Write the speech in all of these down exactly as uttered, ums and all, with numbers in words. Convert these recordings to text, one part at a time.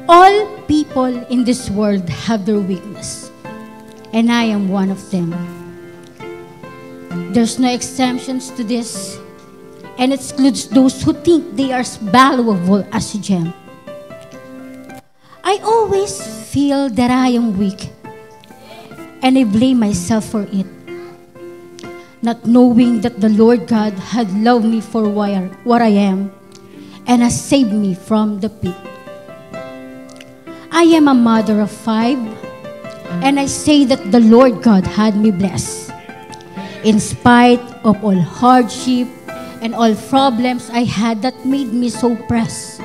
All people in this world have their weakness, and I am one of them. There's no exemptions to this, and it excludes those who think they are as valuable as a gem. I always feel that I am weak, and I blame myself for it, not knowing that the Lord God had loved me for what I am and has saved me from the pit. I am a mother of five, and I say that the Lord God had me blessed. In spite of all hardship and all problems I had that made me so pressed,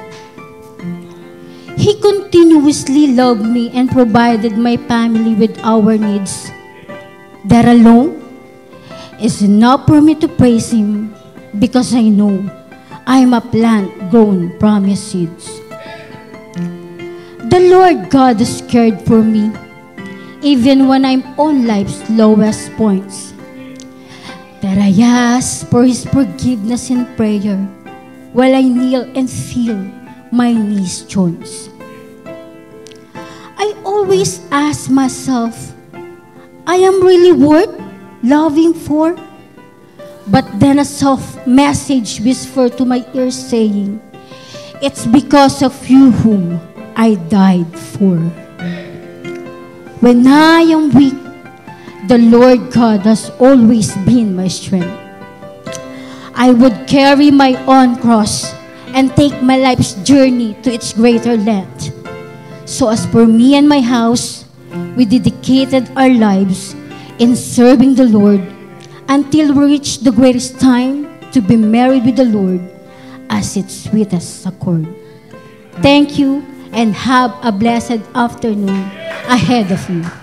He continuously loved me and provided my family with our needs. That alone is enough for me to praise Him, because I know I am a plant grown from His seeds. The Lord God is cared for me, even when I'm on life's lowest points. That I ask for His forgiveness in prayer while I kneel and feel my knees joints. I always ask myself, I am really worth loving for? But then a soft message whispered to my ear saying, it's because of you whom I died for. When I am weak, the Lord God has always been my strength. I would carry my own cross and take my life's journey to its greater length. So as for me and my house, we dedicated our lives in serving the Lord until we reach the greatest time to be married with the Lord as its sweetest accord. Thank you, and have a blessed afternoon ahead of you.